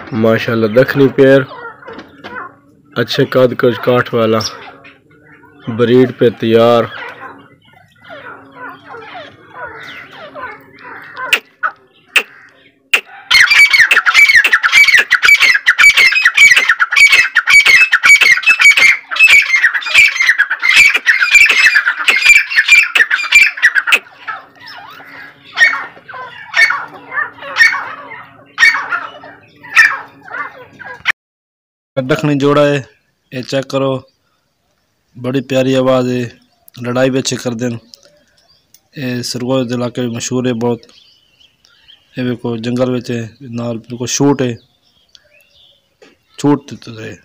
माशाल्लाह दखनी पैर अच्छे कद काठ वाला ब्रीड पे तैयार। दखनी जोड़ा है, ये चेक करो, बड़ी प्यारी आवाज़ है, लड़ाई भी अच्छे कर देन। ये सरगोद इलाके में मशहूर है बहुत। ये देखो जंगल में नाल बिल्कुल छूट है, छूट तो है।